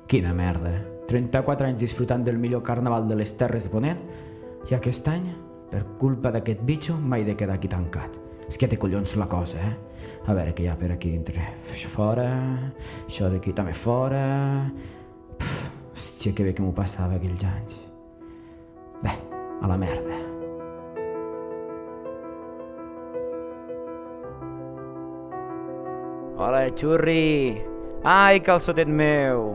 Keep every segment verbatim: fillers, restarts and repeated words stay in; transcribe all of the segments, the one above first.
Quina merda. trenta-quatre anys disfrutant del millor carnaval de les Terres de Ponent i aquest any, per culpa d'aquest bitxo, m'he de quedar aquí tancat. És que té collons la cosa, eh? A veure què hi ha per aquí dintre. Això fora, això d'aquí també fora... Pff, hòstia, que bé que m'ho passava aquells anys. Bé, a la merda. Hola, xurri! Ai, calçotet meu!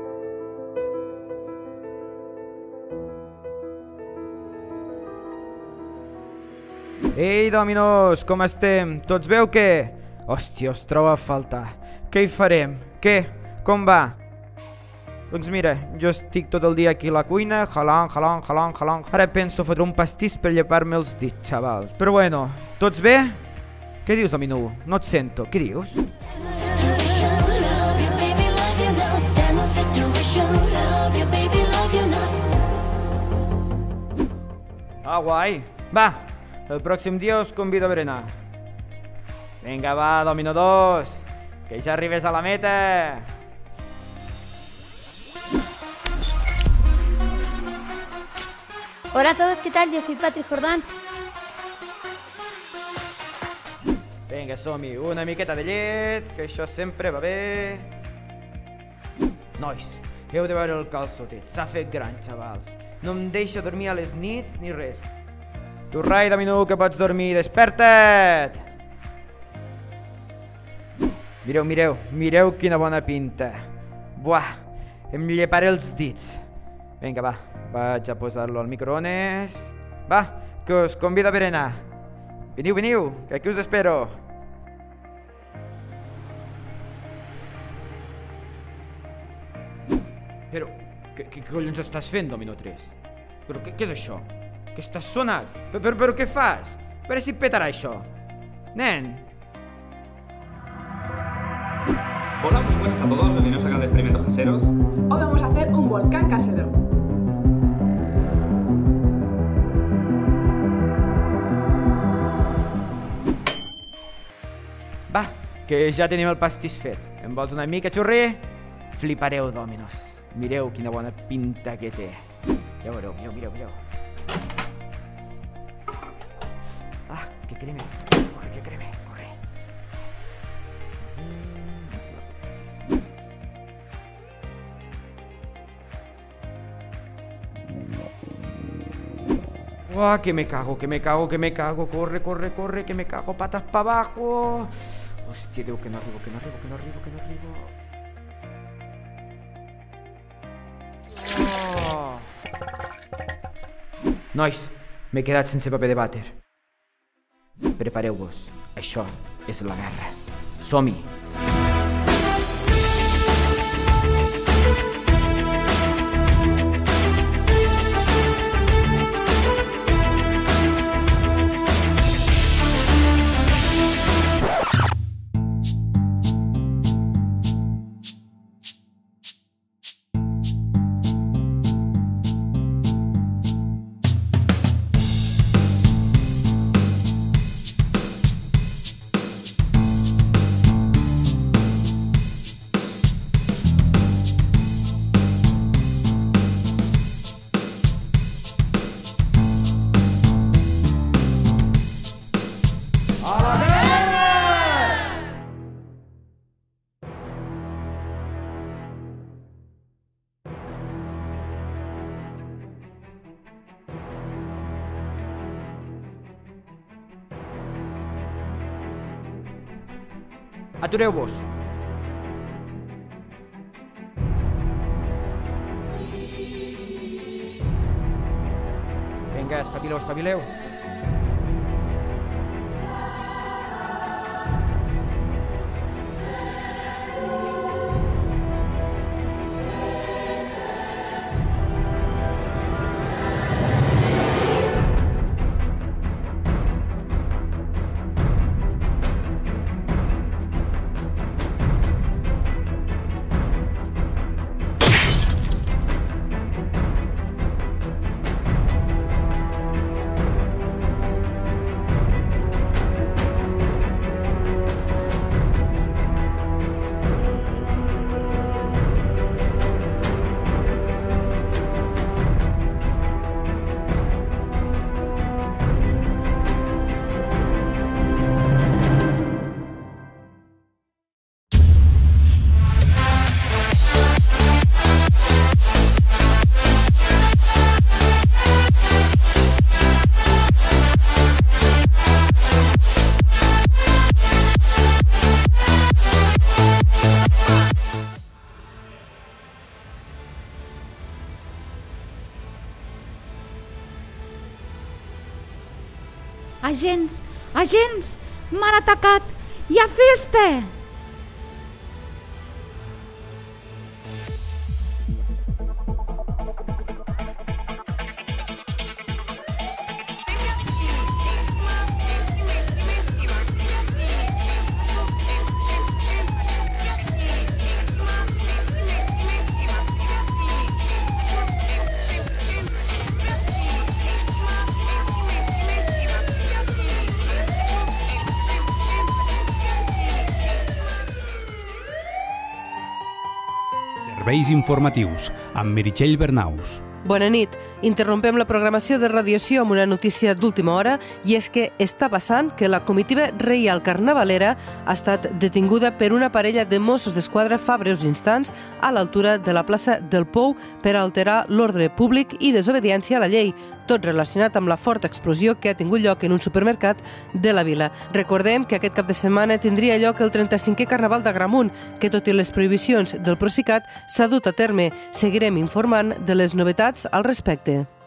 Ei, Dominos, com estem? Tots bé o què? Hòstia, us trobo a faltar. Què hi farem? Què? Com va? Doncs mira, jo estic tot el dia aquí a la cuina, jalant, jalant, jalant, jalant. Ara penso fotre un pastís per llepar-me els dits, xavals. Però bueno, tots bé? Què dius, Domino? No et sento. Què dius? Ah, guai. Va, el pròxim dia us convido a berenar. Vinga, va, Domino dos, que ja arribes a la meta. Hola a todos, ¿qué tal? Yo soy Patrick Jordán. Vinga, som-hi, una miqueta de llet, que això sempre va bé. Nois, heu de veure el calçotet, s'ha fet gran, xavals. No em deixa dormir a les nits ni res. Tu, rai, Domino, que pots dormir, desperta't! Mireu, mireu, mireu quina bona pinta. Buah, em lleparé els dits. Vinga, va, vaig a posar-lo al microones. Va, que us convido a berenar. Veniu, veniu, que aquí us espero. Però, què, què collons estàs fent, Domino tres? Però què, què és això? Que estàs sonat? Però, però, però què fas? A veure si petarà això. Nen. Hola, muy buenas a todos, bienvenidos a Canal de Experimentos Caseros. Hoy vamos a hacer un volcán casero. Va, que ja tenim el pastís fet. Em vols una mica, xurri? Flipareu, Dominos. Mireu quina bona pinta que té. Ja veureu, mireu, mireu, mireu. Ah, que creme. Corre, que creme, corre. Uah, que me cago, que me cago, que me cago. Corre, corre, corre, que me cago. Patas para abajo. Hòstia, Déu, que no arribo, que no arribo, que no arribo, que no arribo. Oh. Nois, m'he quedat sense paper de vàter. Prepareu-vos, això és la guerra. Som-hi! Atureu-vos! Vinga, espavileu, espavileu! Agents, agents, m'han atacat! Hi ha festa! Serveis informatius, amb Meritxell Bernaus. Bona nit. Interrompem la programació de radiació amb una notícia d'última hora, i és que està passant que la comitiva reial carnavalera ha estat detinguda per una parella de Mossos d'Esquadra fa breus instants a l'altura de la plaça del Pou per alterar l'ordre públic i desobediència a la llei, tot relacionat amb la forta explosió que ha tingut lloc en un supermercat de la vila. Recordem que aquest cap de setmana tindria lloc el trenta-cinquè Carnaval d'Agramunt, que tot i les prohibicions del Procicat s'ha dut a terme. Seguirem informant de les novetats al respecte.